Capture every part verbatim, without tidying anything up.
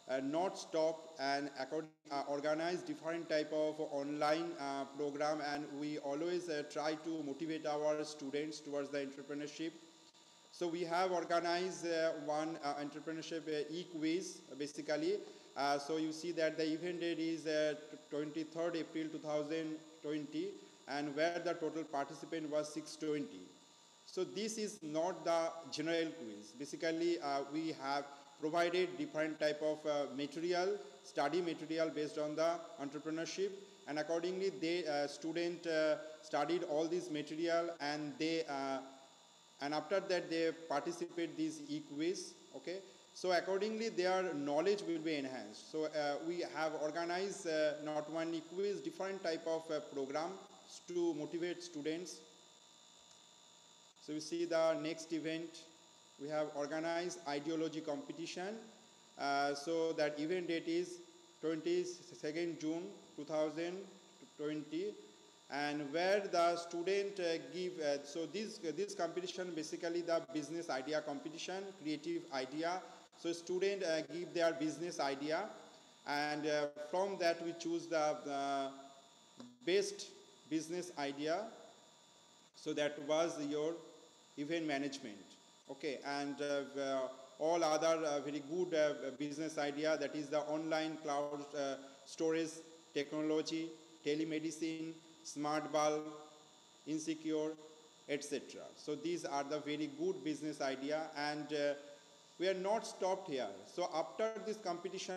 uh, not stop and according, uh, organize different type of online uh, program, and we always uh, try to motivate our students towards the entrepreneurship. So we have organized uh, one uh, entrepreneurship uh, e-quiz basically. Uh, so you see that the event date is uh, twenty-third April two thousand twenty, and where the total participant was six hundred twenty. So this is not the general quiz. Basically, uh, we have provided different type of uh, material, study material based on the entrepreneurship, and accordingly, they uh, student uh, studied all this material, and they uh, and after that they participate this e-quiz. Okay, so accordingly their knowledge will be enhanced. So uh, we have organized uh, not one e-quiz, different type of uh, programs to motivate students. So you see the next event, we have organized ideology competition. Uh, so that event date is twenty-second June two thousand twenty, and where the student uh, give, uh, so this, uh, this competition basically the business idea competition, creative idea. So student uh, give their business idea, and uh, from that we choose the, the best business idea. So that was your event management. Okay, and uh, uh, all other uh, very good uh, business idea, that is the online cloud uh, storage technology, telemedicine, smart bulb, insecure, etc. So these are the very good business idea, and uh, we are not stopped here. So after this competition,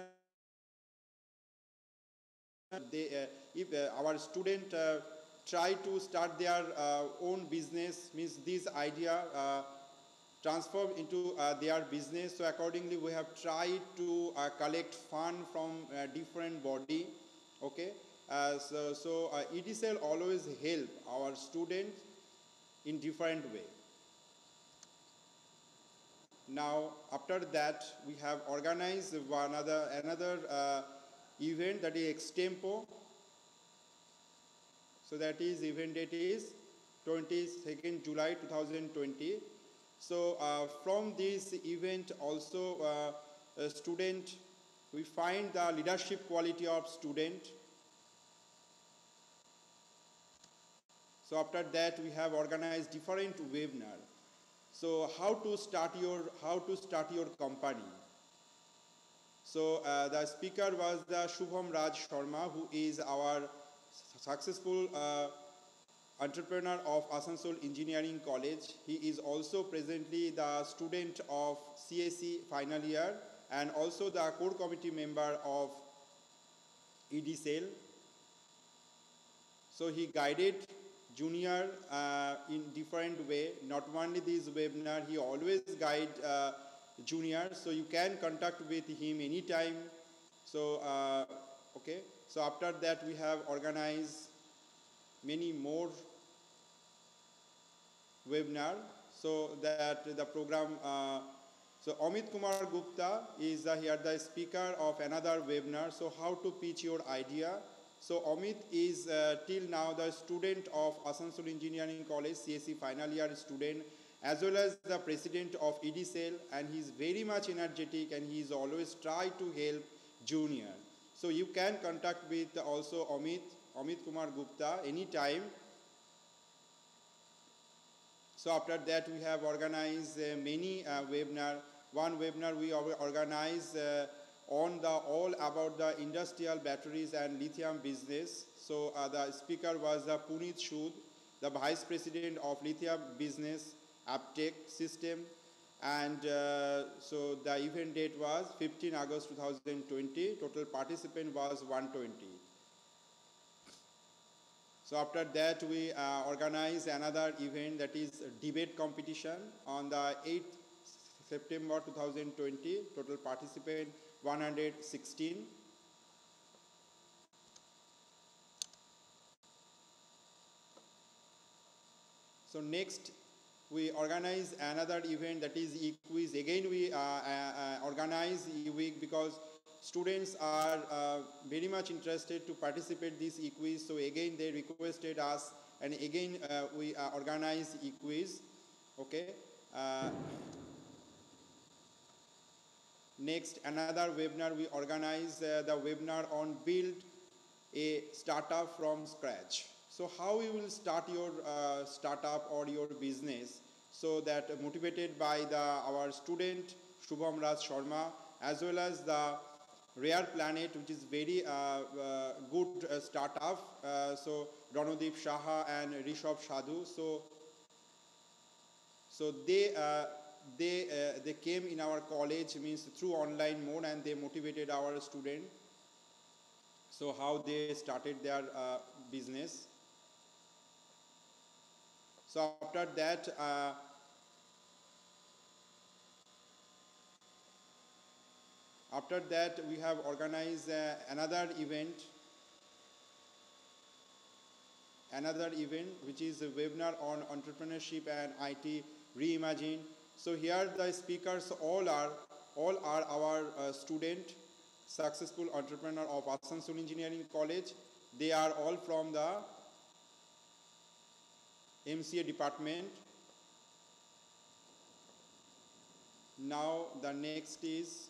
they, uh, if uh, our student uh, try to start their uh, own business, means this idea uh, transform into uh, their business. So accordingly we have tried to uh, collect fund from uh, different body. Okay, uh, so, so uh, E D cell always help our students in different way. Now after that we have organized one other another uh, event, that is extempo. So that is event date is twenty-second July two thousand twenty. So uh, from this event also uh, a student, we find the leadership quality of student. So after that we have organized different webinar. So how to start your how to start your company. So uh, the speaker was the Shubham Raj Sharma, who is our successful uh, entrepreneur of Asansol Engineering College. He is also presently the student of C S E final year, and also the core committee member of E D cell. So he guided junior uh, in different way. Not only this webinar, he always guide uh, junior. So you can contact with him anytime. So uh, okay. So after that we have organized many more webinar. So that the program. Uh, so Amit Kumar Gupta is uh, here the speaker of another webinar. So how to pitch your idea. So Amit is uh, till now the student of Asansol Engineering College, C S E final year student, as well as the president of E D cell, and he is very much energetic, and he is always try to help junior. So you can contact with also Amit, Amit Kumar Gupta anytime. So after that we have organized uh, many uh, webinar. One webinar we organized uh, on the all about the industrial batteries and lithium business. So uh, the speaker was uh, Puneet Sood, the vice president of lithium business Aptech system, and uh, so the event date was fifteenth August two thousand twenty. Total participant was one hundred twenty. So after that we uh, organize another event, that is debate competition on the eighth September two thousand twenty. Total participant one hundred sixteen. So next we organize another event, that is e-quiz. Again we uh, uh, organize e-week because students are uh, very much interested to participate this e-quiz. So again they requested us, and again uh, we uh, organize e-quiz. Okay. Uh, Next, another webinar we organize uh, the webinar on build a startup from scratch. So how you will start your uh, startup or your business, so that motivated by the our student Shubham Raj Sharma, as well as the Rare Planet, which is very uh, uh, good uh, startup. Uh, so Ranodeep Shaha and Rishabh Sadhu. So so they uh, they uh, they came in our college, means through online mode, and they motivated our student. So how they started their uh, business. So after that, uh, after that we have organized uh, another event, another event which is a webinar on entrepreneurship and I T reimagined. So here the speakers all are all are our uh, student, successful entrepreneur of Asansol Engineering College. They are all from the M C A department. Now the next is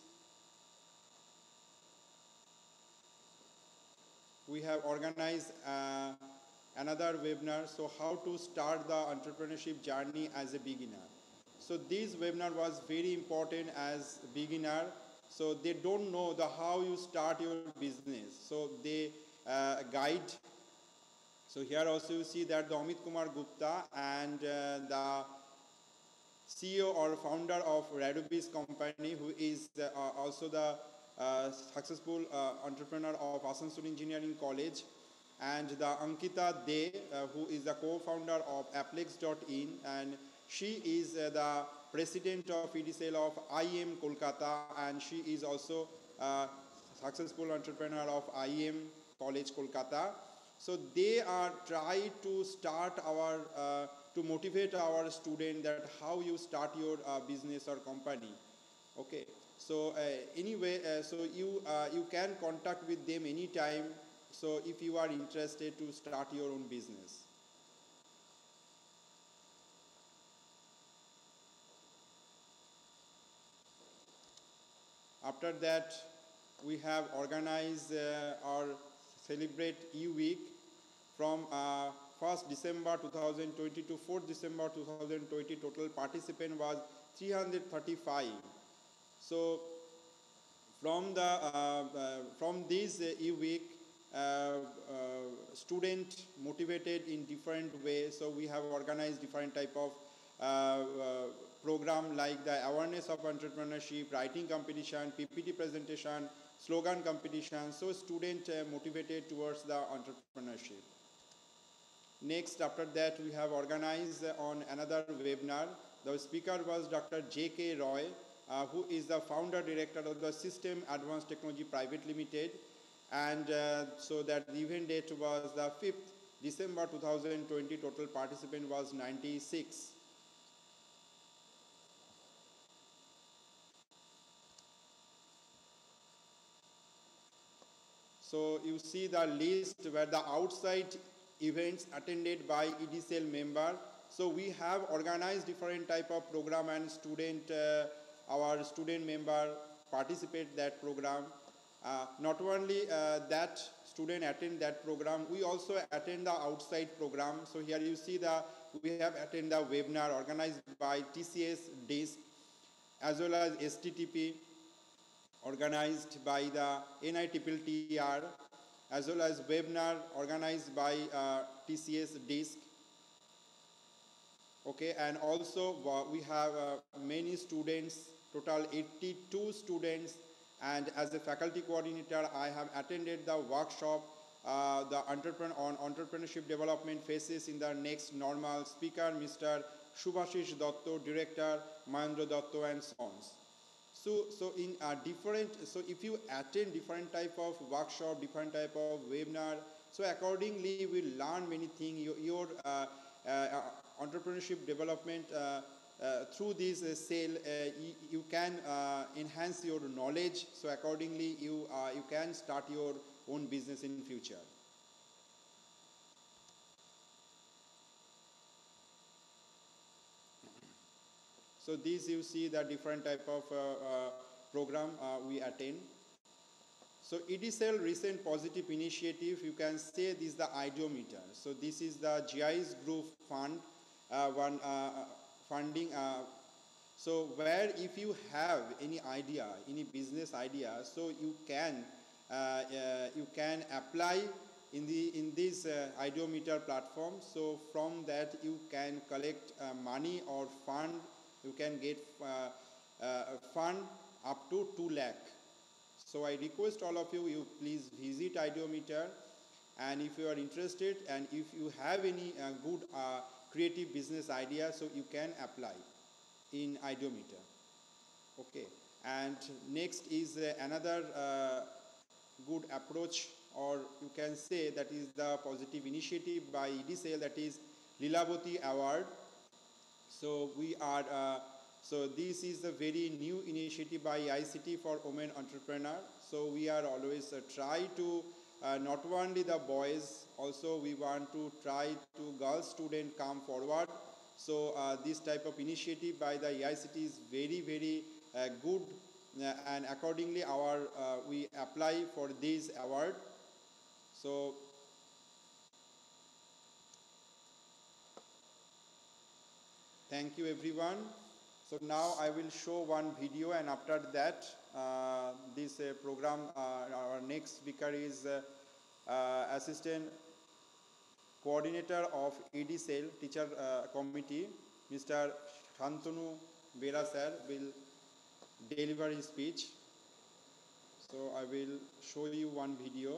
we have organized uh, another webinar. So how to start the entrepreneurship journey as a beginner. So this webinar was very important as beginner. So they don't know the how you start your business. So they uh, guide. So here also you see that the Amit Kumar Gupta and uh, the C E O or founder of Radubis company, who is uh, also the uh, successful uh, entrepreneur of Asansol Engineering College, and the Ankita De, uh, who is the co-founder of Applex dot in, and she is uh, the president of E D C L of I I M Kolkata, and she is also a successful entrepreneur of I I M College Kolkata. So they are try to start our uh, to motivate our student that how you start your uh, business or company. Okay, so uh, anyway, uh, so you uh, you can contact with them anytime. So if you are interested to start your own business. After that, we have organized uh, our Celebrate E Week from uh, first December two thousand twenty to fourth December two thousand twenty. Total participant was three hundred thirty-five. So from the uh, uh, from this uh, e-week, uh, uh, student motivated in different ways. So we have organized different type of uh, uh, program like the awareness of entrepreneurship, writing competition, P P T presentation, slogan competition. So student uh, motivated towards the entrepreneurship. Next, after that, we have organized on another webinar. The speaker was Doctor J K Roy, uh, who is the founder director of the System Advanced Technology Private Limited. And uh, so that the event date was the fifth December two thousand twenty. Total participant was ninety-six. So you see the list where the outside events attended by E D C L member. So we have organized different type of program, and student, uh, our student member participate that program. Uh, not only uh, that student attend that program, we also attend the outside program. So here you see the we have attend the webinar organized by T C S DISC, as well as S T T P organized by the N I T T T R, as well as webinar organized by uh, T C S DISC. Okay, and also uh, we have uh, many students, total eighty-two students, and as a faculty coordinator, I have attended the workshop, uh, the entrepreneur on entrepreneurship development phases in the next normal. Speaker, Mister Shubhashish Dotto, director, Mahendra Dotto, and so on. So, so in uh, different, so if you attend different type of workshop, different type of webinar, so accordingly we learn many things. Your, your uh, uh, entrepreneurship development uh, uh, through this uh, sale, uh, you, you can uh, enhance your knowledge. So accordingly, you uh, you can start your own business in future. So these you see the different type of uh, uh, program uh, we attend. So EDSAIL recent positive initiative, you can say this is the Ideometer. So this is the G I S group fund, uh, one uh, funding. Uh, so where if you have any idea, any business idea, so you can uh, uh, you can apply in the in this uh, Ideometer platform. So from that you can collect uh, money or fund. You can get uh, uh, fund up to two lakh. So I request all of you, you please visit Ideometer, and if you are interested and if you have any uh, good uh, creative business idea, so you can apply in Ideometer. Okay, and next is uh, another uh, good approach, or you can say that is the positive initiative by EDSAIL, that is Lilavati Award. So we are, uh, so this is a very new initiative by I C T for women entrepreneur. So we are always uh, try to uh, not only the boys, also we want to try to girl student come forward. So uh, this type of initiative by the A I C T is very very uh, good, uh, and accordingly our uh, we apply for this award. So thank you everyone. So now I will show one video, and after that uh, this uh, program, uh, our next speaker is uh, uh, Assistant Coordinator of EDSAIL Teacher uh, Committee, Mister Shantanu Bera sir will deliver his speech. So I will show you one video.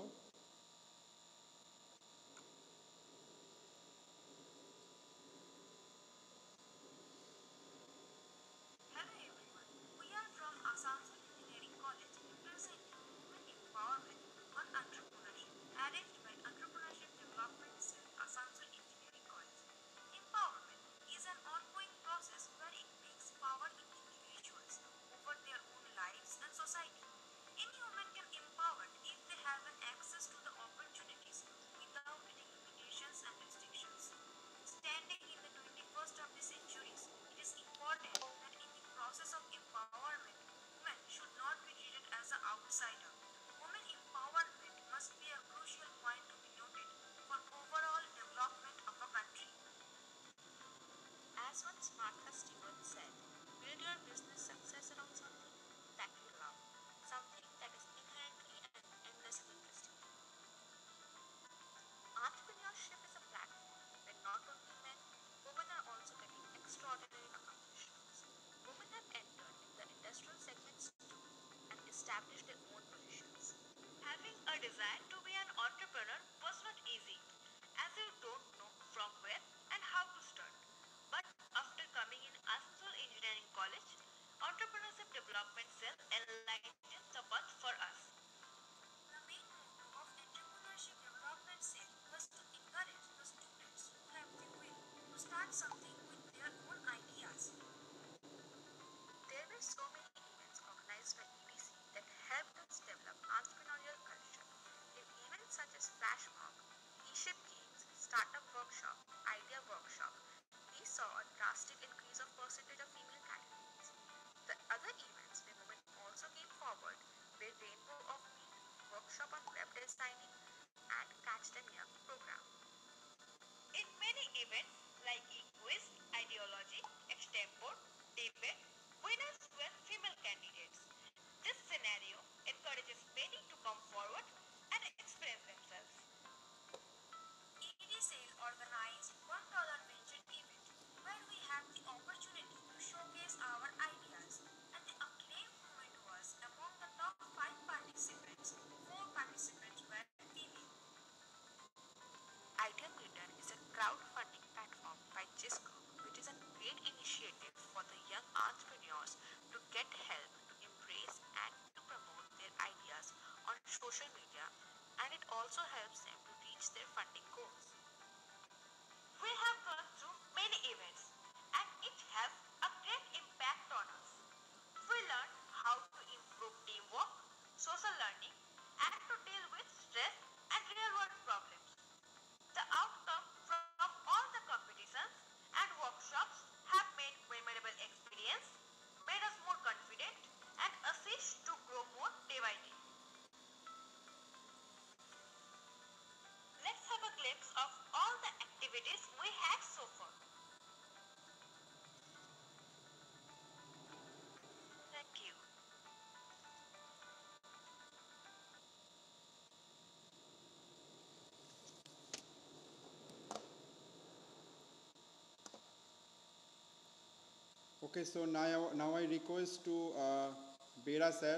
Okay, so now, now I request to uh, Bera sir.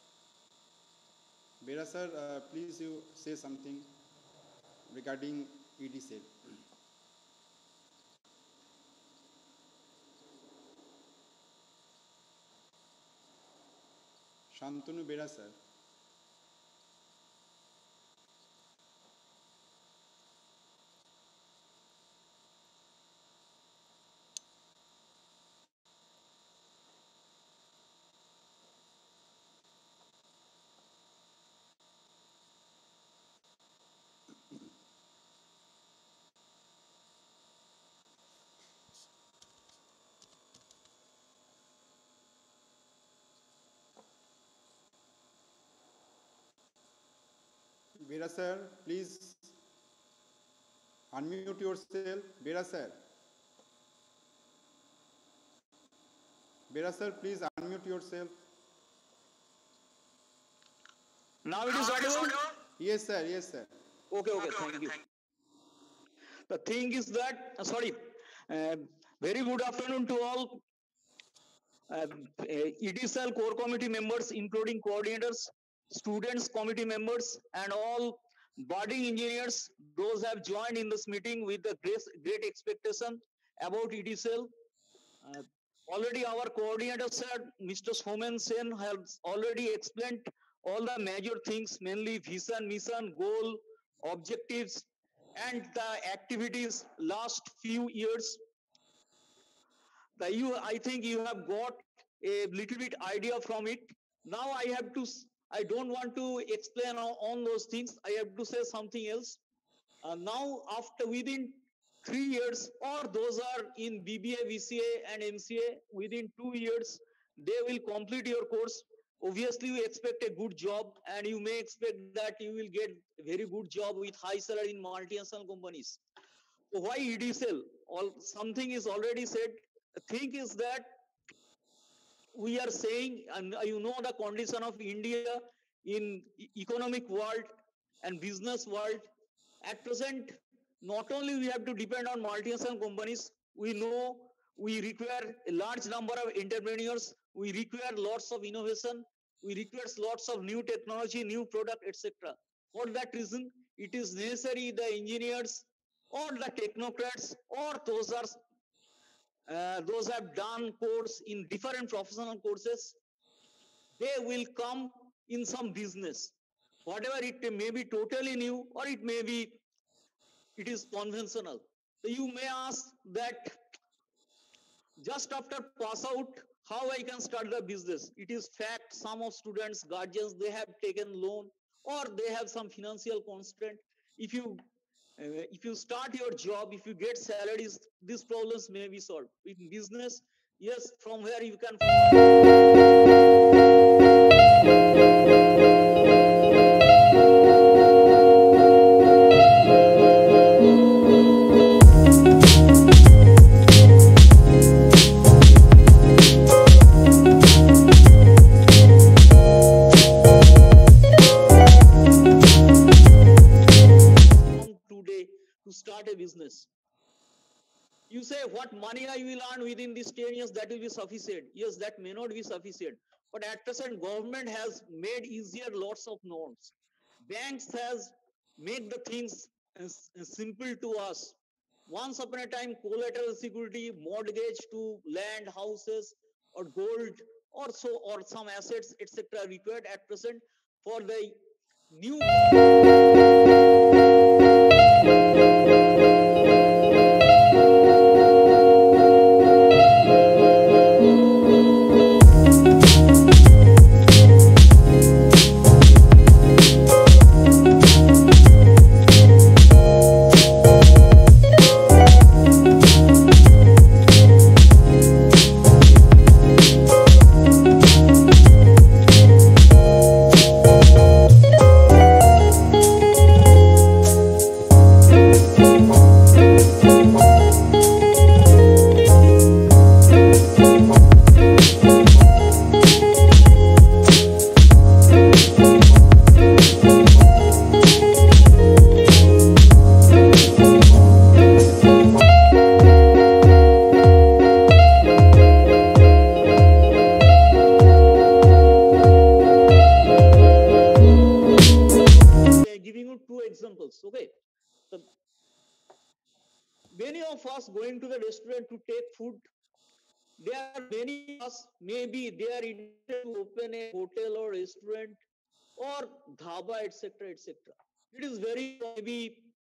Bera sir, uh, please you say something regarding E D cell. Shantanu Bera sir. Bera sir, please unmute yourself. Bera sir. Bera sir, please unmute yourself. Now it is audible? Yes sir, yes sir. Okay, okay, thank you. The thing is that, uh, sorry, uh, very good afternoon to all uh, E D cell core committee members, including coordinators, students, committee members, and all budding engineers. Those have joined in this meeting with a great, great expectation about E D cell. Uh, already our coordinator said, Mister Somen Sen has already explained all the major things, mainly vision, mission, goal, objectives, and the activities last few years. The, you, I think you have got a little bit idea from it. Now I have to, I don't want to explain on, on those things. I have to say something else. Uh, now after within three years, or those are in B B A, V C A and M C A, within two years, they will complete your course. Obviously, you expect a good job, and you may expect that you will get a very good job with high salary in multinational companies. So why E D cell? All, something is already said. The thing is that we are saying, and you know the condition of India in economic world and business world. At present, not only we have to depend on multinational companies, we know we require a large number of entrepreneurs, we require lots of innovation, we require lots of new technology, new product, et cetera. For that reason, it is necessary the engineers or the technocrats or those are uh, those have done course in different professional courses, they will come in some business. Whatever it may be totally new or it may be, it is conventional. So you may ask that just after pass out, how I can start the business? It is fact, some of students, guardians, they have taken loan or they have some financial constraint. If you uh, if you start your job, if you get salaries, these problems may be solved. In business, yes, from where you can start a business. You say what money I will earn within these ten years, that will be sufficient. Yes, that may not be sufficient. But at present, government has made easier lots of norms. Banks has made the things simple to us. Once upon a time, collateral security, mortgage to land, houses, or gold, or so, or some assets, et cetera, required. At present, for the new examples. Okay, the, many of us going to the restaurant to take food. There are many of us, maybe they are intended to open a hotel or restaurant or dhaba, et cetera, et cetera. It is very maybe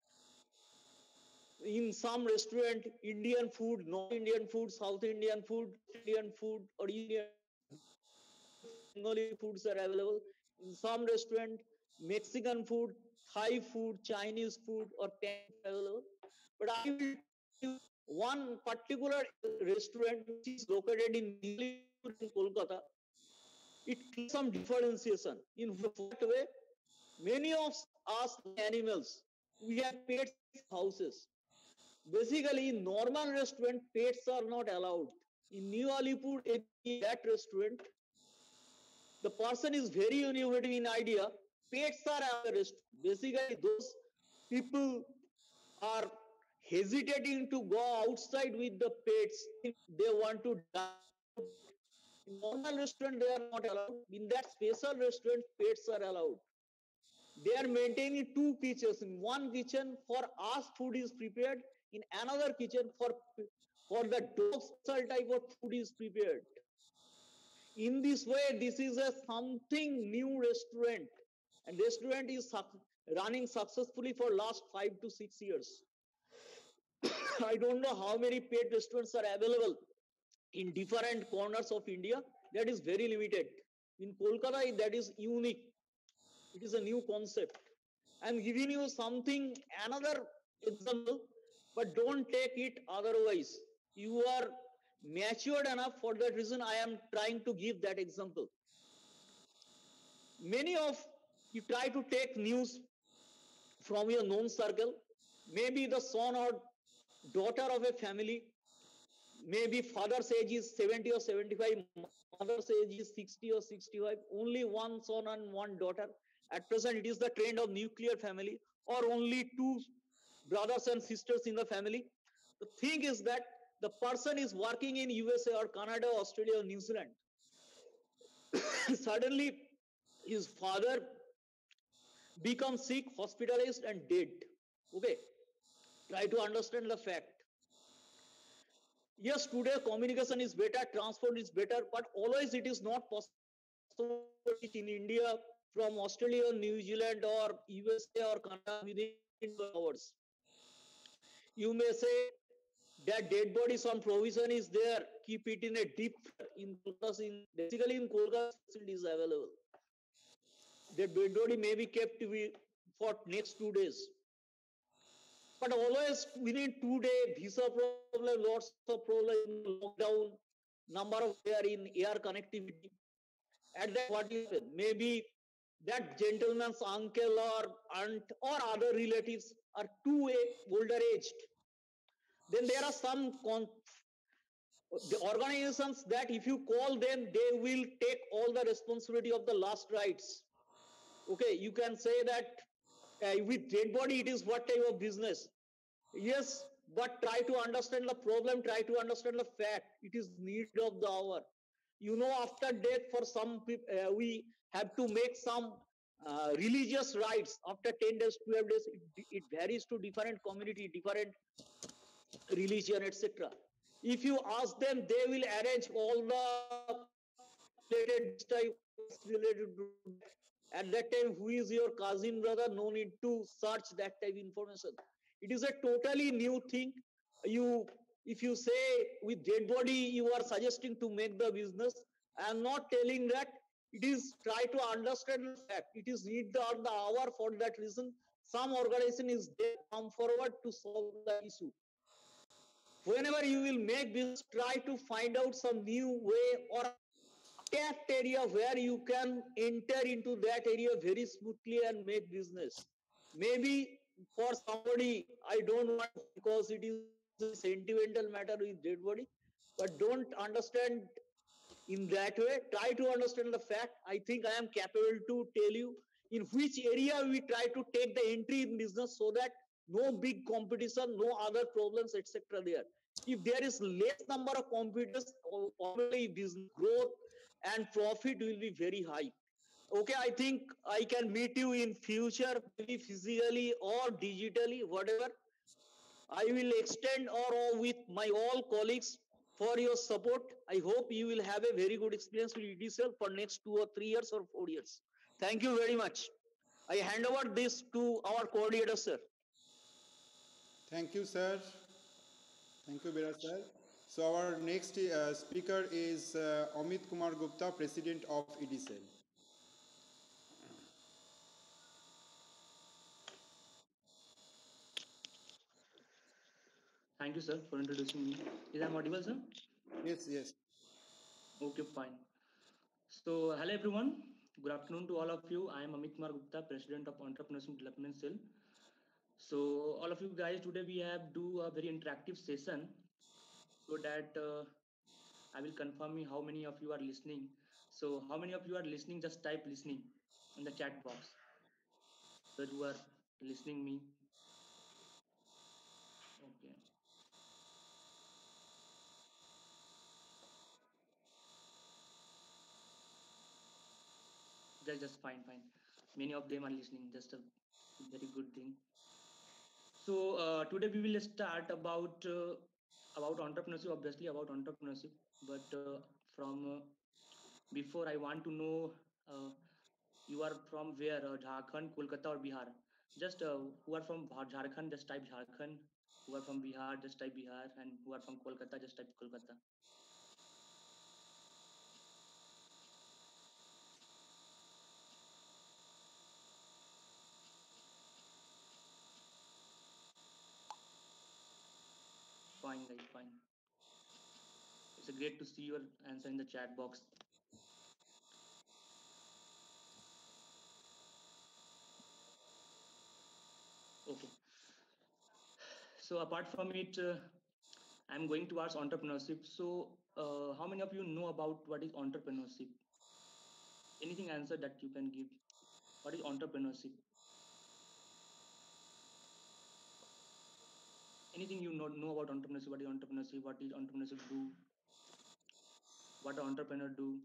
in some restaurant, Indian food, North Indian food, South Indian food, Indian food, or Indian Bengali foods are available. In some restaurant, Mexican food, Thai food, Chinese food, or Thai available. But I will tell you one particular restaurant which is located in in Kolkata. It creates some differentiation. In what way? Many of us animals, we have pets houses. Basically, in normal restaurant, pets are not allowed. In New Alipur, in that restaurant, the person is very innovative in idea. Pets are at the restaurant. Basically, those people are hesitating to go outside with the pets if they want to die. In normal restaurant, they are not allowed. In that special restaurant, pets are allowed. They are maintaining two kitchens. In one kitchen, for us, food is prepared. In another kitchen, for for the dog special type of food is prepared. In this way, this is a something new restaurant, and restaurant is running successfully for last five to six years. I don't know how many paid restaurants are available in different corners of India. That is very limited. In Kolkata, that is unique. It is a new concept. I'm giving you something, another example, but don't take it otherwise. You are matured enough. For that reason, I am trying to give that example. Many of you try to take news from your known circle. Maybe the son or daughter of a family, maybe father's age is seventy or seventy-five, mother's age is sixty or sixty-five, only one son and one daughter. At present, it is the trend of nuclear family, or only two brothers and sisters in the family. The thing is that the person is working in U S A or Canada, Australia, or New Zealand. Suddenly, his father becomes sick, hospitalized, and dead. Okay, try to understand the fact. Yes, today communication is better, transport is better, but always it is not possible in India from Australia, New Zealand, or U S A or Canada within hours. You may say that dead body, some provision is there, keep it in a deep in in basically in Kolkata is available. The dead body may be kept for next two days. But always within two days, visa problem, lots of problem, lockdown, number of there in air connectivity. At that, what you maybe that gentleman's uncle or aunt or other relatives are too older aged. Then there are some con the organizations that if you call them, they will take all the responsibility of the last rites. Okay, you can say that uh, with dead body, it is what type of business? Yes, but try to understand the problem, try to understand the fact. It is need of the hour. You know, after death, for some people, uh, we have to make some uh, religious rites. After ten days, twelve days, it, it varies to different community, different religion, et cetera. If you ask them, they will arrange all the related type related to at that time, who is your cousin brother? No need to search that type of information. It is a totally new thing. You, if you say with dead body, you are suggesting to make the business. I am not telling that. It is try to understand the fact. It is need the, the hour for that reason. Some organization is there, come forward to solve the issue. Whenever you will make business, try to find out some new way or tapped area where you can enter into that area very smoothly and make business. Maybe for somebody, I don't want because it is a sentimental matter with dead body, but don't understand in that way. Try to understand the fact. I think I am capable to tell you in which area we try to take the entry in business so that no big competition, no other problems, et cetera. There. If there is less number of competitors, only business growth and profit will be very high. Okay, I think I can meet you in future, maybe physically or digitally, whatever. I will extend or with my all colleagues for your support. I hope you will have a very good experience with E D C L for next two or three years or four years. Thank you very much. I hand over this to our coordinator, sir. Thank you, sir. Thank you, Bira sir. So our next uh, speaker is uh, Amit Kumar Gupta, President of E D C L. Thank you, sir, for introducing me. Is I audible, sir? Yes, yes. Okay, fine. So, hello everyone. Good afternoon to all of you. I am Amit Kumar Gupta, President of Entrepreneurship Development Cell. So, all of you guys, today we have do a very interactive session so that uh, I will confirm me how many of you are listening. So, how many of you are listening? Just type listening in the chat box. Those who are listening me. Okay. Just, just fine, fine. Many of them are listening. Just a very good thing. So uh, today we will start about uh, about entrepreneurship, obviously about entrepreneurship. But uh, from uh, before, I want to know uh, you are from where? Uh, Jharkhand, Kolkata, or Bihar? Just uh, who are from Jharkhand, just type Jharkhand. Who are from Bihar, just type Bihar, and who are from Kolkata, just type Kolkata. Fine, guys, fine. It's a great to see your answer in the chat box. Okay. So apart from it, uh, I'm going towards entrepreneurship. So uh, how many of you know about what is entrepreneurship? Anything answer that you can give? What is entrepreneurship? Anything you know, know about entrepreneurship? What is entrepreneurship? What is entrepreneurship do? What an entrepreneur do?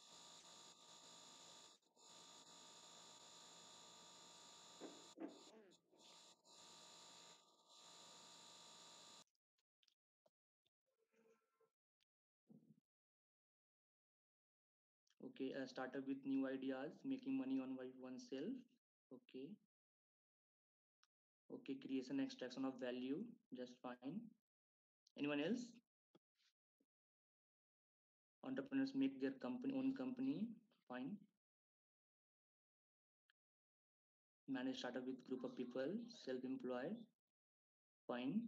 Okay, a startup with new ideas, making money on by oneself. Okay, okay, creation, extraction of value, just fine. Anyone else? Entrepreneurs make their company own company, fine. Manage startup with group of people, self-employed, fine.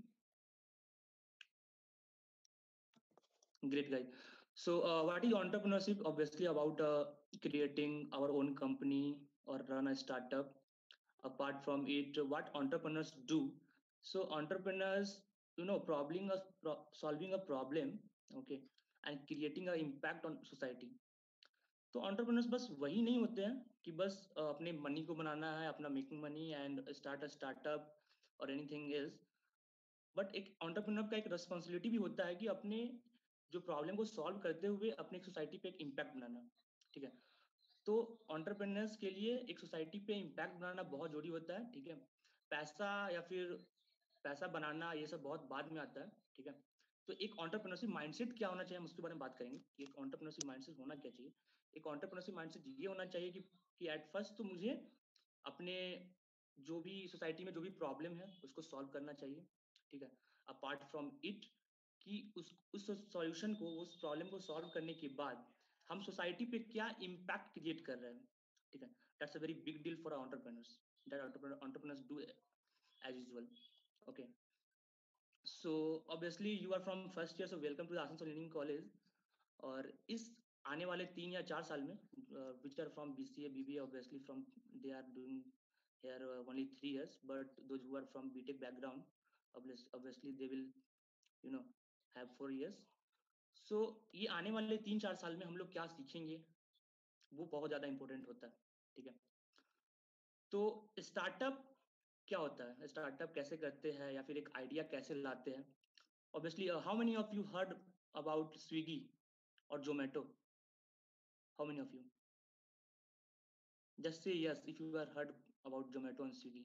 Great, guys. So, uh, what is entrepreneurship? Obviously, about uh, creating our own company or run a startup. Apart from it, what entrepreneurs do? So, entrepreneurs, you know, solving a pro solving a problem, okay, and creating an impact on society. तो entrepreneurs बस वही नहीं होते हैं कि बस अ, अपने money को बनाना है, अपना making money and start a startup और एनीथिंग एल्स. बट एक entrepreneur का एक रिस्पॉन्सिबिलिटी भी होता है कि अपने जो प्रॉब्लम को सॉल्व करते हुए अपने एक सोसाइटी पे एक इम्पैक्ट बनाना. ठीक है. तो entrepreneurs के लिए एक सोसाइटी पे इम्पैक्ट बनाना बहुत जरूरी होता है. ठीक है. पैसा या फिर पैसा बनाना ये सब बहुत बाद में आता है. ठीक है. तो एक entrepreneurship माइंडसेट क्या होना चाहिए, हम उसके बारे में बात करेंगे कि एक entrepreneurship माइंडसेट होना क्या चाहिए. एक entrepreneurship माइंडसेट ये होना चाहिए कि कि एट फर्स्ट तो मुझे अपने जो भी सोसाइटी में जो भी प्रॉब्लम है उसको सॉल्व करना चाहिए. ठीक है. अपार्ट फ्रॉम इट कि उस उस सॉल्यूशन को, उस प्रॉब्लम को सॉल्व करने के बाद हम सोसाइटी पे क्या इम्पैक्ट क्रिएट कर रहे हैं. ठीक है. That's a very big deal for entrepreneurs. That entrepreneurs do as usual. Okay. So obviously you are from first year, so welcome to Asansol engineering college. और इस आने वाले तीन या चार साल में which are from BCA BBA, obviously from they are doing here uh, only three years, but those who are from btech background, obviously, obviously they will, you know, have four years. So ये आने वाले तीन चार साल में हम लोग क्या सीखेंगे वो बहुत ज्यादा इंपॉर्टेंट होता है. ठीक है. तो स्टार्टअप क्या होता है, स्टार्टअप कैसे करते हैं या फिर एक आइडिया कैसे लाते हैं. Obviously how many of you heard about Swiggy और Zomato? How many of you? Just say yes if you are heard about Zomato and Swiggy.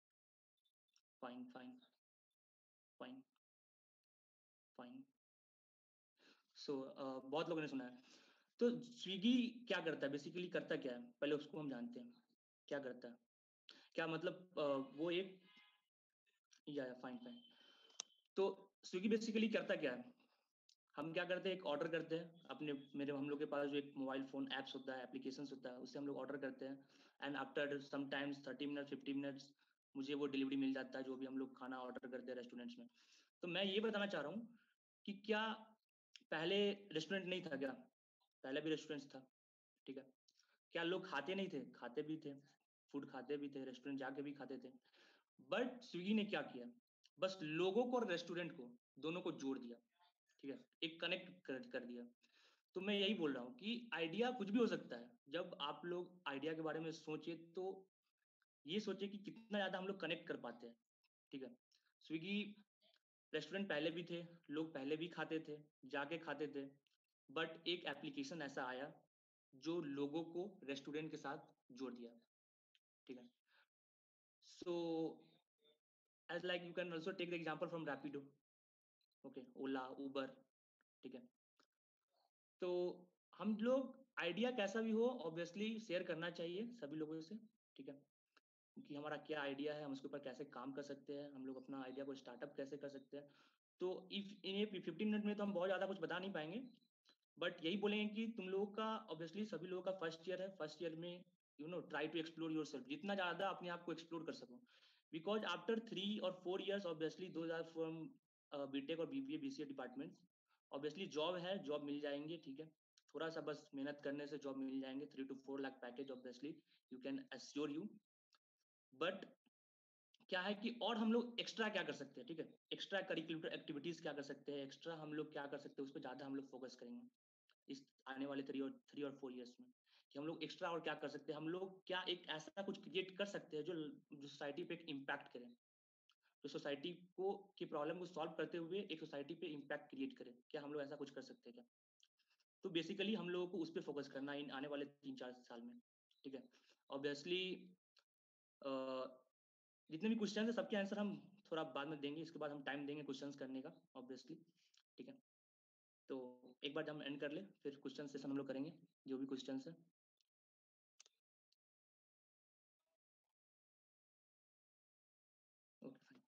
Fine, fine, fine, fine. So uh, बहुत लोगों ने सुना है. तो स्विगी क्या करता है, बेसिकली करता क्या है, पहले उसको हम जानते हैं. क्या करता है, क्या मतलब uh, वो एक या फाइन फाइन. तो स्विगी बेसिकली करता क्या है, हम क्या करते हैं, एक ऑर्डर करते हैं अपने, मेरे हम लोग के पास जो एक मोबाइल फोन एप्स होता है, एप्लीकेशंस होता है, उससे हम लोग ऑर्डर करते हैं. And after sometimes thirty minute fifty minutes मुझे वो डिलीवरी मिल जाता है, जो भी हम लोग खाना ऑर्डर करते हैं रेस्टोरेंट्स में. तो मैं ये बताना चाह रहा हूँ कि क्या पहले रेस्टोरेंट नहीं था क्या, पहले भी रेस्टोरेंट था, ठीक है. क्या लोग खाते नहीं थे, खाते भी थे, फूड खाते भी थे, रेस्टोरेंट जाके भी खाते थे. बट स्विगी ने क्या किया, बस लोगों को और रेस्टोरेंट को दोनों को जोड़ दिया, ठीक है, एक कनेक्ट कर, कर दिया. तो मैं यही बोल रहा हूँ कि आइडिया कुछ भी हो सकता है. जब आप लोग आइडिया के बारे में सोचे तो ये सोचे कि कितना ज्यादा हम लोग कनेक्ट कर पाते हैं, ठीक है. स्विगी रेस्टोरेंट पहले भी थे, लोग पहले भी खाते थे, जाके खाते थे. बट एक एप्लीकेशन ऐसा आया जो लोगों को रेस्टोरेंट के साथ जोड़ दिया, ठीक है. So as like you can also take the example from Rapido, okay, Ola, Uber, ठीक है. तो हम लोग आइडिया कैसा भी हो ऑब्वियसली शेयर करना चाहिए सभी लोगों से, ठीक है, कि हमारा क्या आइडिया है, हम उसके ऊपर कैसे काम कर सकते हैं, हम लोग अपना आइडिया को स्टार्टअप कैसे कर सकते हैं. तो इफ इन ये फिफ्टीन मिनट में तो हम बहुत ज़्यादा कुछ बता नहीं पाएंगे, बट यही बोलेंगे कि तुम लोगों का ऑब्वियसली सभी लोगों का फर्स्ट ईयर है, फर्स्ट ईयर में you know try to explore yourself, जितना ज़्यादा अपने आप को एक्सप्लोर कर सको. बिकॉज आफ्टर थ्री और फोर ईयर्स ऑब्वियसली दो आर फ्रॉम बीटेक और BBA BCA departments, obviously job है, जॉब मिल जाएंगे, ठीक है. थोड़ा सा बस मेहनत करने से जॉब मिल जाएंगे, three to four lakh package obviously you can assure you. But क्या है कि और हम लोग एक्स्ट्रा क्या कर सकते हैं, ठीक है, एक्स्ट्रा करिकुलर एक्टिविटीज क्या कर सकते हैं, एक्स्ट्रा हम लोग क्या कर सकते हैं, उस पर ज्यादा हम लोग फोकस करेंगे इस आने वाले थ्री और थ्री और फोर इयर्स में, कि हम लोग एक्स्ट्रा और क्या कर सकते हैं, हम लोग क्या एक ऐसा कुछ क्रिएट कर सकते हैं जो जो सोसाइटी पे एक इम्पैक्ट करे, जो सोसाइटी को की प्रॉब्लम को सॉल्व करते हुए एक सोसाइटी पे इम्पैक्ट क्रिएट करे. क्या हम लोग ऐसा कुछ कर सकते हैं क्या. तो बेसिकली हम लोगों को उस पर फोकस करना है इन आने वाले तीन चार साल में, ठीक है. ऑब्वियसली जितने भी क्वेश्चन है सबके आंसर हम थोड़ा बाद में देंगे, इसके बाद हम टाइम देंगे क्वेश्चंस करने का ऑब्वियसली, ठीक है. तो एक बार हम एंड कर ले, फिर क्वेश्चन सेशन हम लोग करेंगे जो भी क्वेश्चंस है. Okay fine.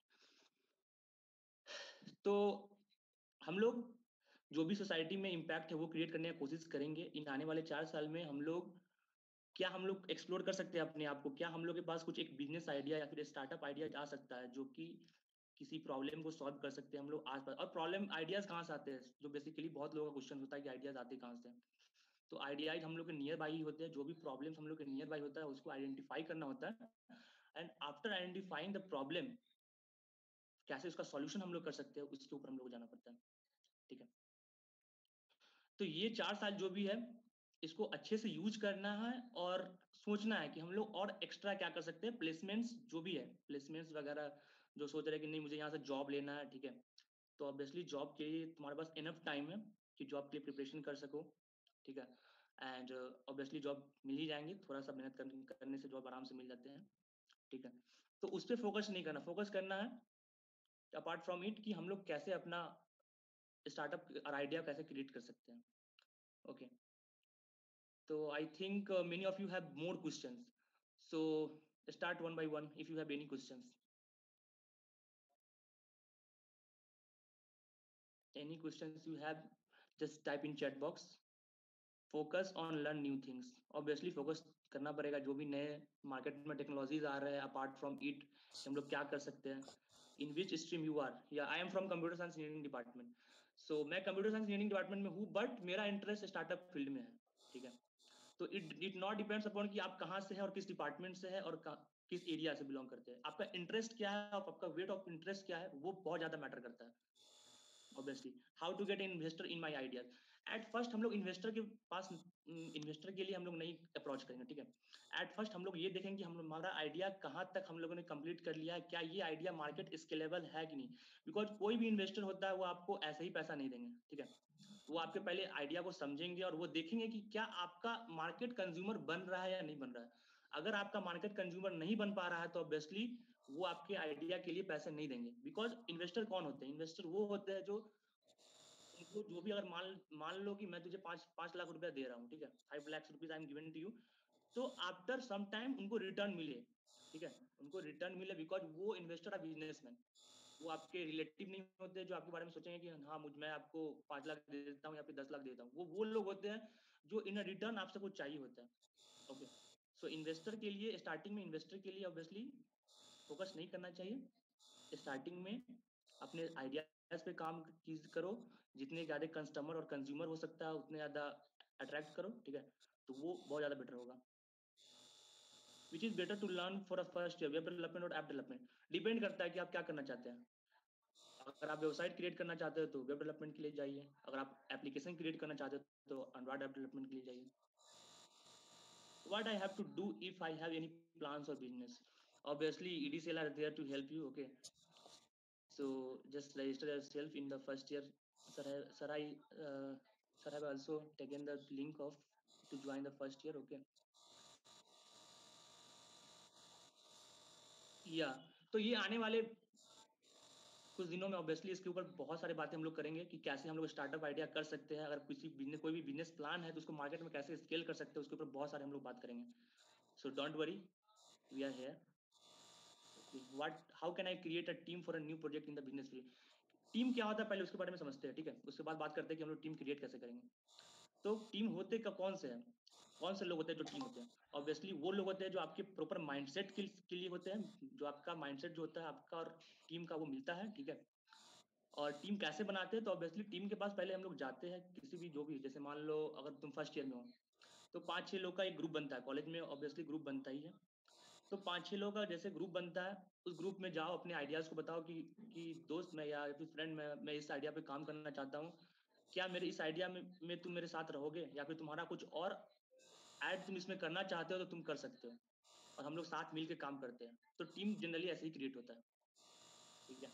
तो हम लोग जो भी सोसाइटी में इम्पैक्ट है वो क्रिएट करने की कोशिश करेंगे इन आने वाले चार साल में. हम लोग क्या हम लोग एक्सप्लोर कर सकते हैं अपने आप को, क्या हम लोग के पास कुछ एक बिजनेस आइडिया या फिर स्टार्टअप आइडिया आ सकता है जो कि किसी प्रॉब्लम को सॉल्व कर सकते हैं हम लोग आसपास. और प्रॉब्लम आइडियाज कहाँ से आते हैं, जो बेसिकली बहुत लोगों का क्वेश्चन होता है कि आइडियाज आते कहाँ से. तो आइडियाज हम लोग के नियर बाई ही होते हैं, जो भी प्रॉब्लम्स हम लोग के नियर बाई होता है उसको आइडेंटिफाई करना होता है. And after identifying the problem कैसे उसका सॉल्यूशन हम लोग कर सकते हैं उसके ऊपर हम लोग जाना पड़ता है, ठीक है. तो ये चार साल जो भी है इसको अच्छे से यूज करना है और सोचना है कि हम लोग और एक्स्ट्रा क्या कर सकते हैं. प्लेसमेंट्स जो भी है, प्लेसमेंट्स वगैरह जो सोच रहे हैं कि नहीं मुझे यहाँ से जॉब लेना है, ठीक है, तो ऑब्वियसली जॉब के लिए तुम्हारे पास इनफ टाइम है कि जॉब के लिए प्रिपरेशन कर सको, ठीक है. एंड ऑब्वियसली जॉब मिल ही जाएंगे, थोड़ा सा मेहनत करने, करने से जॉब आराम से मिल जाते हैं, ठीक है. तो उस पर फोकस नहीं करना, फोकस करना है अपार्ट फ्रॉम इट कि हम लोग कैसे अपना स्टार्टअप और आइडिया कैसे क्रिएट कर सकते हैं, okay. So I think uh, many of you have more questions. So start one by one if you have any questions. Any questions you have, just type in chat box. Focus on learn new things. Obviously focus करना पड़ेगा, जो भी नए market में technologies आ रहे हैं apart from it हम लोग क्या कर सकते हैं. In which stream you are, या I am from computer science engineering department. So मैं कंप्यूटर साइंस इंजीनियरिंग डिपार्टमेंट में हूँ, बट मेरा इंटरेस्ट स्टार्टअप फील्ड में है, ठीक है. तो it it not depends upon कि आप कहाँ से हैं और किस डिपार्टमेंट से है और किस एरिया से बिलोंग करते हैं. आपका इंटरेस्ट क्या है और आपका वेट ऑफ इंटरेस्ट क्या है वो बहुत ज्यादा मैटर करता है. Obviously how to get investor in my ideas. At first हम लोग इन्वेस्टर के पास इन्वेस्टर के लिए हम लोग नहीं अप्रोच करेंगे, ठीक है. एट फर्स्ट हम लोग ये देखेंगे कि हम हमारा आइडिया कहाँ तक हम लोगों ने कंप्लीट कर लिया है, क्या ये आइडिया मार्केट स्केलेबल है कि नहीं. बिकॉज कोई भी इन्वेस्टर होता है वो आपको ऐसे ही पैसा नहीं देंगे, ठीक है. वो आपके पहले आइडिया को समझेंगे और वो देखेंगे कि क्या आपका मार्केट कंज्यूमर बन रहा है या नहीं बन रहा है. अगर आपका मार्केट कंज्यूमर नहीं बन पा रहा है तो ऑब्वियसली वो आपके आइडिया के लिए पैसे नहीं देंगे। बिकॉज इन्वेस्टर कौन होते हैं? इन्वेस्टर वो होते हैं जो उनको जो भी, अगर मान मान लो कि मैं तुझे पाँच पाँच लाख रुपया दे रहा हूँ, ठीक है, five lakh rupees I am given to you, तो आफ्टर सम टाइम उनको रिटर्न मिले, ठीक है, उनको रिटर्न मिले बिकॉज वो इन्वेस्टर है बिजनेसमैन, वो आपके रिलेटिव नहीं होते जो आपके बारे में सोचेंगे कि हाँ मुझ मैं आपको पाँच लाख दे देता हूँ या फिर दस लाख देता हूँ। वो वो लोग होते हैं जो इन रिटर्न आपसे कुछ चाहिए होता है। ओके, सो इन्वेस्टर के लिए, स्टार्टिंग में इन्वेस्टर के लिए ऑब्वियसली फोकस नहीं करना चाहिए। स्टार्टिंग में अपने आइडियाज पे काम कीज करो, जितने ज़्यादा कस्टमर और कंज्यूमर हो सकता है उतने ज़्यादा अट्रैक्ट करो, ठीक है, तो वो बहुत ज़्यादा बेटर होगा। Which is better to learn for a first year, web development और ऐप डेवलपमेंट? डिपेंड करता है कि आप क्या करना चाहते हैं। अगर आप वेबसाइट क्रिएट करना चाहते हो तो वेब डेवलपमेंट के लिए जाइए, अगर आप एप्लीकेशन क्रिएट करना चाहते हो तो एंड्रॉइड ऐप डेवलपमेंट के लिए जाइए। What I have to do if I have any plans or business? Obviously, E D C L are there to help you. Okay, so just register yourself in the first year. Sir, I, sir, I, uh, sir, have also taken the link of to join the first year. Okay. या तो ये आने वाले कुछ दिनों में obviously इसके ऊपर बहुत सारी बातें हम लोग करेंगे कि कैसे हम लोग स्टार्टअप आइडिया कर सकते हैं। अगर किसी बिजनेस कोई भी बिजनेस प्लान है तो उसको मार्केट में कैसे स्केल कर सकते हैं, उसके ऊपर बहुत सारे हम लोग बात करेंगे। So don't worry, we are here. What how can I create a team for a new project in the business field? Team क्या होता है पहले उसके बारे में समझते हैं, ठीक है, उसके बाद बात करते हैं कि हम लोग टीम क्रिएट कैसे करेंगे। तो टीम होते का कौन से हैं, कौन से लोग होते हैं जो टीम होते हैं? ऑब्वियसली वो लोग होते हैं जो आपके प्रॉपर माइंडसेट के लिए होते हैं, जो आपका माइंडसेट जो होता है आपका और टीम का वो मिलता है, ठीक है। और टीम कैसे बनाते हैं? तो ऑब्वियसली टीम के पास पहले हम लोग जाते हैं, किसी भी जो भी, जैसे मान लो अगर तुम फर्स्ट ईयर में हो तो पाँच छह लोग का एक ग्रुप बनता है, कॉलेज में ऑब्वियसली ग्रुप बनता ही है। तो पाँच छह लोग का जैसे ग्रुप बनता है, उस ग्रुप में जाओ, अपने आइडियाज को बताओ कि कि दोस्त मैं या फिर फ्रेंड मैं मैं इस आइडिया पे काम करना चाहता हूँ, क्या मेरे इस आइडिया में, में तुम मेरे साथ रहोगे, या फिर तुम्हारा कुछ और ऐड तुम इसमें करना चाहते हो तो तुम कर सकते हो, और हम लोग साथ मिलकर काम करते हैं। तो टीम जनरली ऐसे ही क्रिएट होता है, ठीक है।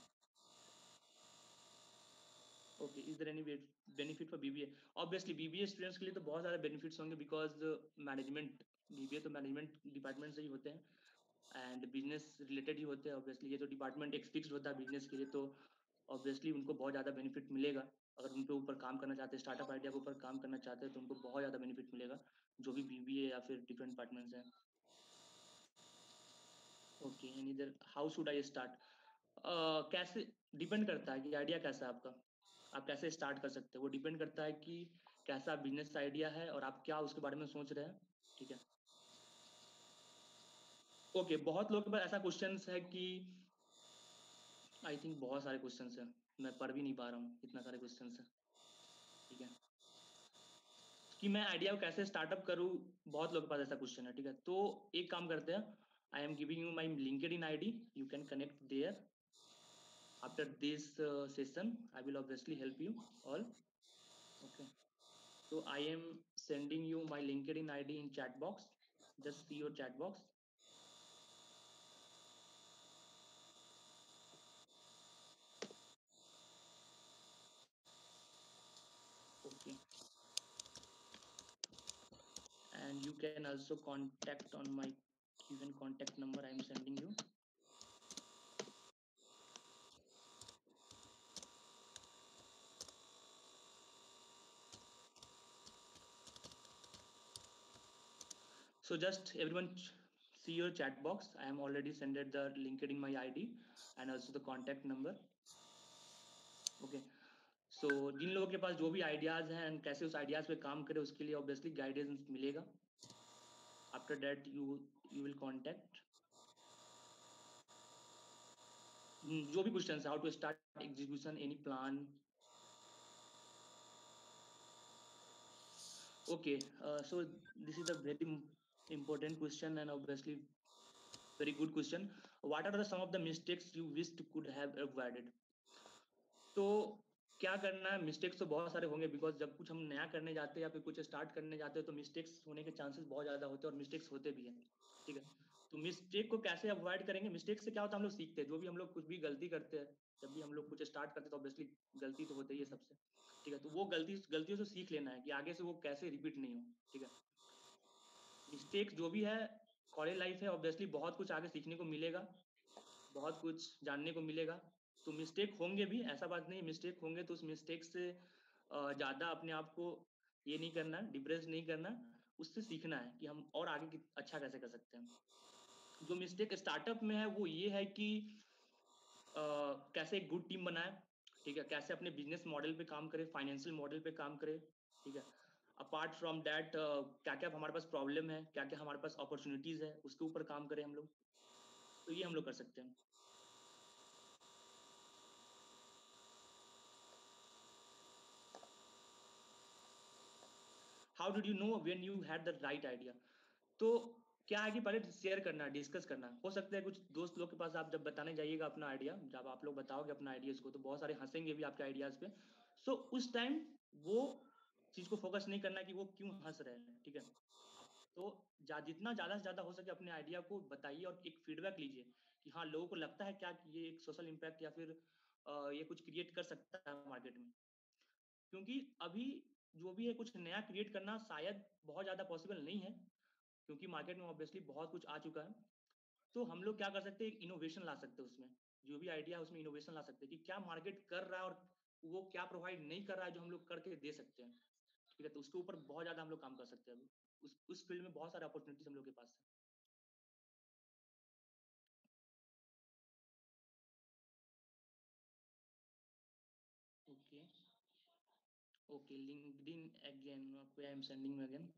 Okay, is there any benefit for BBA? Obviously BBA students के लिए तो बहुत सारे बेनिफिट्स होंगे, बिकॉज मैनेजमेंट, बीबीए तो मैनेजमेंट डिपार्टमेंट से ही होते हैं एंड बिजनेस रिलेटेड ही होते हैं। ऑब्वियसली ये तो डिपार्टमेंट एक फिक्स्ड होता है बिजनेस के लिए, तो ऑब्वियसली उनको बहुत ज़्यादा बेनिफिट मिलेगा। अगर उनके ऊपर काम करना चाहते हैं, स्टार्टअप आइडिया के ऊपर काम करना चाहते हैं, तो उनको बहुत ज़्यादा बेनिफिट मिलेगा, जो भी बीबीए या फिर डिफरेंट डिपार्टमेंट्स हैं। ओके, एंड इधर हाउ शुड आई स्टार्ट? कैसे, डिपेंड करता है कि आइडिया कैसा है आपका, आप कैसे स्टार्ट कर सकते हैं। वो डिपेंड करता है कि कैसा बिजनेस आइडिया है और आप क्या उसके बारे में सोच रहे हैं, ठीक है। ओके, बहुत लोगों के पास ऐसा क्वेश्चन है कि आई थिंक बहुत सारे क्वेश्चन हैं, मैं पढ़ भी नहीं पा रहा हूँ, इतना सारे क्वेश्चन है, ठीक है, कि मैं आइडिया को कैसे स्टार्टअप करूँ। बहुत लोगों के पास ऐसा क्वेश्चन है, ठीक है। तो एक काम करते हैं, I am giving you my LinkedIn I D, you can connect there. After this uh, session, I will obviously help you all. Okay. So I am sending you my LinkedIn I D in chat box. Just see your chat box. Okay. And you can also contact on my given contact number I am sending you. So just everyone see your chat box. I am already sended the LinkedIn my I D and also the contact number. Okay. So so, जिन लोगों के पास जो भी ideas हैं and कैसे उस ideas पे काम करें, उसके लिए ऑब्वियसली गाइडेंस मिलेगा। After that you you will contact जो भी question, how to start execution any plan. Okay, so this is a very important question and obviously very good question. What are the some of the mistakes you wished could have avoided? तो क्या करना है, mistakes तो बहुत सारे होंगे, because जब कुछ हम नया करने जाते हैं या फिर कुछ स्टार्ट करने जाते हैं तो मिस्टेक्स होने के चांसेस बहुत ज़्यादा होते हैं और मिस्टेक्स होते भी हैं, ठीक है। तो मिस्टेक को कैसे अवॉइड करेंगे? मिस्टेक से क्या होता है, हम लोग सीखते हैं। जो भी हम लोग कुछ भी गलती करते हैं, जब भी हम लोग कुछ स्टार्ट करते हैं तो ऑब्वियसली गलती तो होती ही है सबसे, ठीक है। तो वो गलती गलतियों से सीख लेना है कि आगे से वो कैसे रिपीट नहीं हो, ठीक है। मिस्टेक जो भी है कॉलेज लाइफ है, ऑब्वियसली बहुत कुछ आगे सीखने को मिलेगा, बहुत कुछ जानने को मिलेगा। तो मिस्टेक होंगे भी, ऐसा बात नहीं, मिस्टेक होंगे तो उस मिस्टेक से ज़्यादा अपने आप को ये नहीं करना, डिप्रेस नहीं करना, उससे सीखना है कि हम और आगे अच्छा कैसे कर सकते हैं। जो मिस्टेक स्टार्टअप में है वो ये है कि आ, कैसे एक गुड टीम बनाए, ठीक है, कैसे अपने बिजनेस मॉडल पे काम करे, फाइनेंशियल मॉडल पे काम करे, ठीक है। अपार्ट फ्रॉम दैट क्या क्या हमारे पास प्रॉब्लम है, क्या क्या हमारे पास अपॉर्चुनिटीज है, उसके ऊपर काम करें हम लोग। तो ये हम लोग कर सकते हैं। How did you know when you had the right idea? तो क्या है कि पहले शेयर करना, डिस्कस करना। हो सकता है कुछ दोस्त लोग के पास आप जब बताने जाइएगा अपना आइडिया, जब आप लोग बताओगे अपना आइडियाज को, तो बहुत सारे हंसेंगे भी आपके आइडियाज पे। सो so, उस टाइम वो चीज को फोकस नहीं करना कि वो क्यों हंस रहे हैं, ठीक है। तो जा, जितना ज्यादा से ज्यादा हो सके अपने आइडिया को बताइए और एक फीडबैक लीजिए कि हाँ, लोगों को लगता है क्या कि ये एक सोशल इम्पैक्ट या फिर आ, ये कुछ क्रिएट कर सकता है मार्केट में। क्योंकि अभी जो भी है कुछ नया क्रिएट करना शायद बहुत ज्यादा पॉसिबल नहीं है, क्योंकि मार्केट में ऑब्वियसली बहुत कुछ आ चुका है। तो हम लोग क्या कर सकते हैं, इनोवेशन ला सकते हैं उसमें, जो भी आइडिया है उसमें इनोवेशन ला सकते हैं कि क्या मार्केट कर रहा है और वो क्या प्रोवाइड नहीं कर रहा है जो हम लोग करके दे सकते हैं, ठीक है। तो उसके ऊपर बहुत ज्यादा हम लोग काम कर सकते हैं अभी, उस उस फील्ड में बहुत सारे अपॉर्चुनिटीज हम लोग के पास है। Okay okay, LinkedIn again, I am sending again.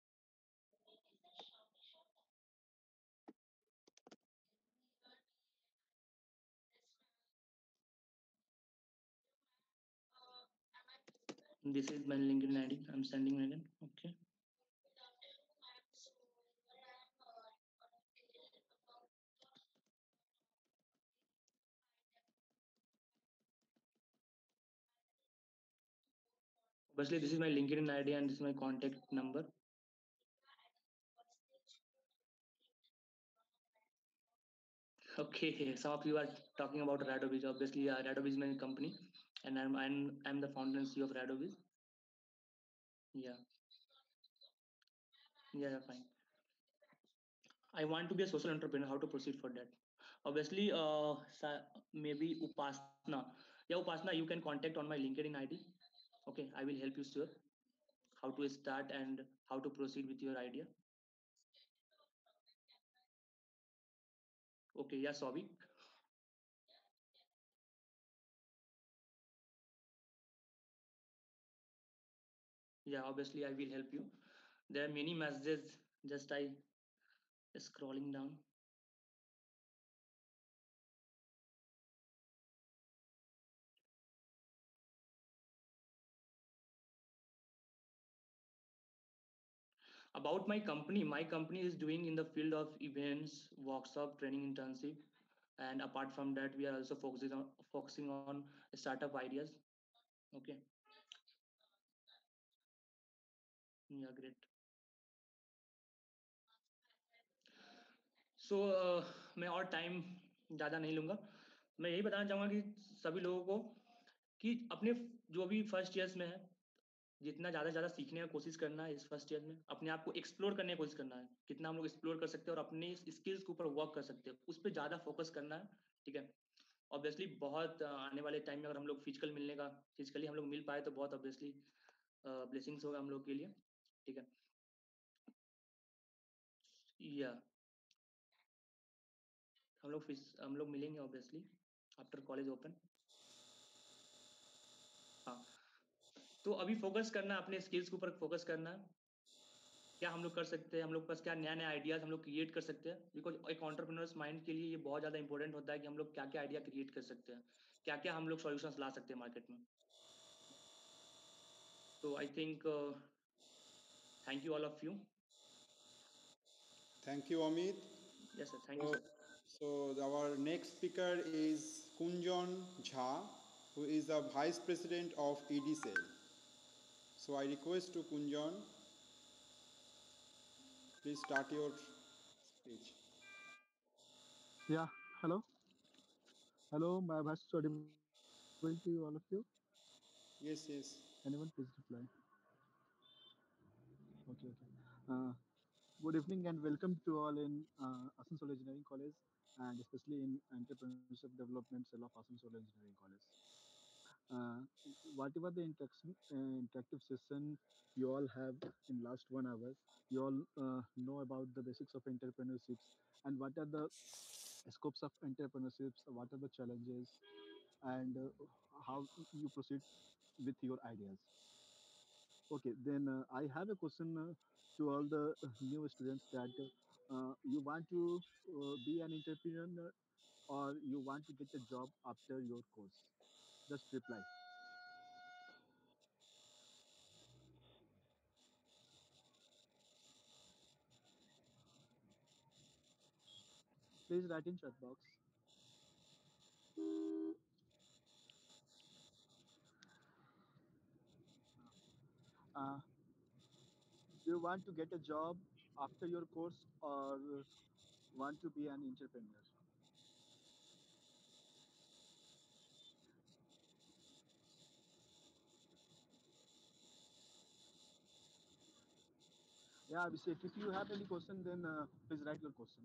This is my LinkedIn I D. I'm sending again. Okay. Obviously, this is my LinkedIn I D and this is my contact number. Okay, some of you are talking about Radoviz. Obviously, uh, Radoviz is my company, and I'm I'm I'm the founder and C E O of Radoviz. Yeah, yeah, yeah, fine. I want to be a social entrepreneur. How to proceed for that? Obviously, uh, maybe Upasna. Yeah, Upasna, you can contact on my LinkedIn I D. Okay, I will help you, sir. How to start and how to proceed with your idea. Okay, yeah, Souvik. Yeah, obviously I will help you. There are many messages, just I scrolling down. About my company, my company is doing in the field of events, workshop, training, internship, and apart from that we are also focusing on focusing on startup ideas. Okay, yeah, great. So so, uh, मैं और time ज़्यादा नहीं लूँगा। मैं यही बताना चाहूँगा कि सभी लोगों को कि अपने जो भी फर्स्ट ईयर्स में है, जितना ज़्यादा ज़्यादा सीखने का कोशिश करना है इस फर्स्ट ईयर में, अपने आप को एक्सप्लोर करने की कोशिश करना है, कितना हम लोग एक्सप्लोर कर सकते हैं और अपने स्किल्स के ऊपर वर्क कर सकते हैं, उस पर ज़्यादा फोकस करना है, ठीक है। ऑब्वियसली बहुत आने वाले टाइम में अगर हम लोग फिजिकल मिलने का फिजिकली हम लोग मिल पाए तो बहुत ऑब्वियसली ब्लेसिंग्स होगा हम लोग के लिए, ठीक है। या हम लोग हम लोग मिलेंगे ऑब्वियसली आफ्टर कॉलेज ओपन। हाँ, तो अभी फोकस करना, अपने स्किल्स के ऊपर फोकस करना, क्या हम लोग कर सकते हैं, हम लोग पास क्या नया नया आइडियाज हम लोग क्रिएट कर सकते हैं। बिकॉज एक एंटरप्रेन्योर्स माइंड के लिए ये बहुत ज़्यादा इंपॉर्टेंट होता है कि हम लोग क्या क्या आइडिया क्रिएट कर सकते हैं, क्या क्या हम लोग सॉल्यूशंस ला सकते हैं मार्केट में। तो I think thank you all of you. Thank you, Amit. Yes, sir. Thank you, So, sir. so our next speaker is Kunjon Jha, who is the Vice President of Edicel. So I request to Kunjon, please start your speech. Yeah, hello. Hello, my voice is audible to you, all of you? Yes, yes. Anyone, please reply. Okay, okay. Uh, Good evening and welcome to all in uh, Asansol Engineering College and especially in Entrepreneurship Development Cell of Asansol Engineering College. Uh, Whatever the interaction, uh, interactive session you all have in last one hour, you all uh, know about the basics of entrepreneurships and what are the scopes of entrepreneurships, what are the challenges, and uh, how you proceed with your ideas. Okay, then uh, I have a question uh, to all the uh, new students that uh, you want to uh, be an entrepreneur or you want to get a job after your course. Just reply. Please write in chat box. Uh, do you want to get a job after your course or want to be an entrepreneur? Yeah, Abhishek, if you have any question, then uh, please write your question.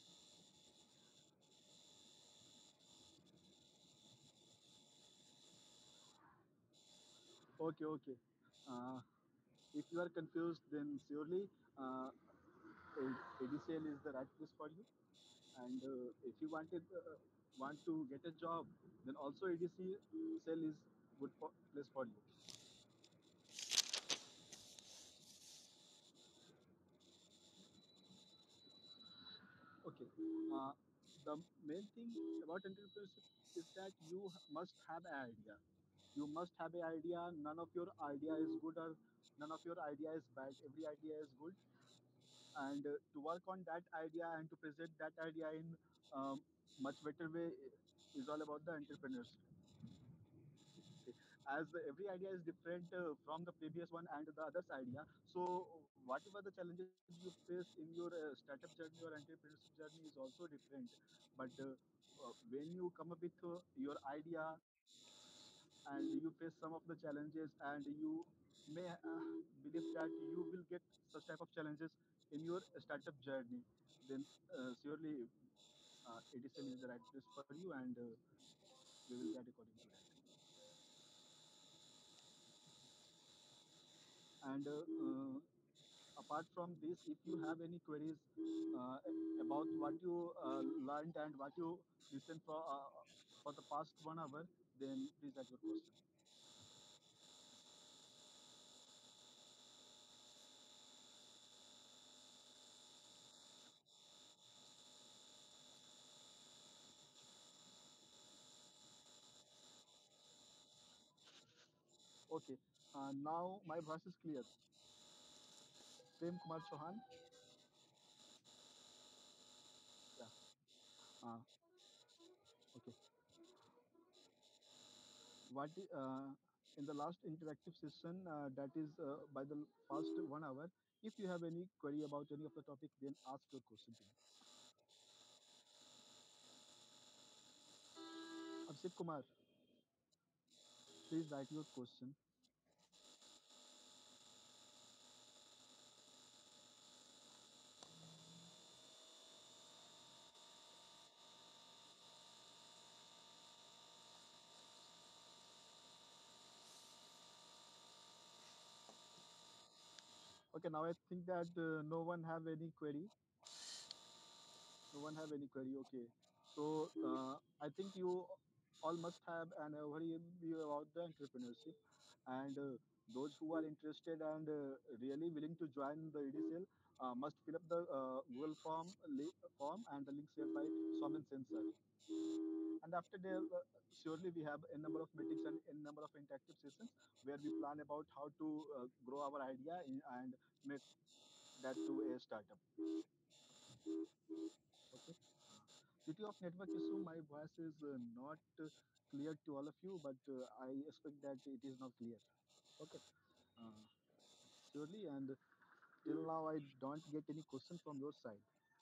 Okay, okay. Uh, if you are confused, then surely uh, A D C L is the right place for you. And uh, if you wanted uh, want to get a job, then also A D C cell is good for, place for you. Okay. Uh, the main thing about entrepreneurship is that you h- must have an idea. You must have an idea. None of your idea is good or none of your idea is bad. Every idea is good. And uh, to work on that idea and to present that idea in um, much better way is all about the entrepreneurship. Okay. As the, every idea is different uh, from the previous one and the other's idea, so whatever the challenges you face in your uh, startup journey or entrepreneurship journey is also different. But uh, uh, when you come up with uh, your idea and you face some of the challenges and you may uh, believe that you will get such type of challenges in your startup journey, then uh, surely uh, A D C L is the right place for you, and uh, we will guide according to that. And uh, uh, apart from this, if you have any queries uh, about what you uh, learned and what you listened for uh, for the past one hour, then please add your question. Okay, uh, now my voice is clear. Prem Kumar Chauhan. Yeah. Uh, okay. What i- uh, in the last interactive session uh, that is uh, by the first one hour, if you have any query about any of the topic, then ask your question to me. Abhishek Kumar, please write your question. Okay, now I think that uh, no one have any query. No one have any query. Okay, so uh, I think you all must have an overview about the entrepreneurship, and uh, those who are interested and uh, really willing to join the E D C L uh, must fill up the uh, Google form li- form and the link shared by Somen Sensor. And after there, uh, surely we have a number of meetings and a number of interactive sessions where we plan about how to uh, grow our idea in, and make that to a startup. Okay. Uh, Due to of network issue, my voice is uh, not uh, clear to all of you, but uh, I expect that it is not clear. Okay. Uh, Surely, and till now I don't get any question from your side.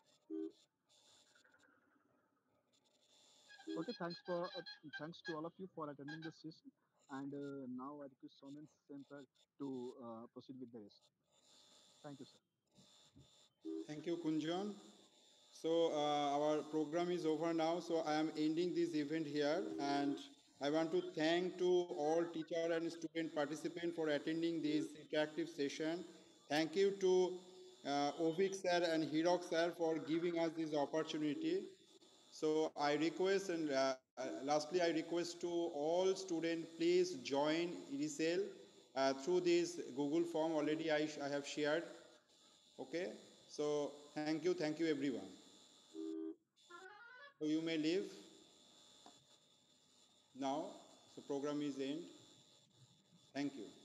Okay. Thanks for uh, thanks to all of you for attending this session. And uh, now I request Somen Sensor to uh, proceed with the rest. Thank you, sir. Thank you, Kunjan. So uh, our program is over now. So I am ending this event here, and I want to thank to all teacher and student participant for attending this interactive session. Thank you to uh, Ovik sir and Hirok sir for giving us this opportunity. So I request and uh, lastly I request to all students please join EDSL uh, through this Google form already I, I have shared. Okay. So thank you, thank you everyone. So you may leave now. So program is end. Thank you.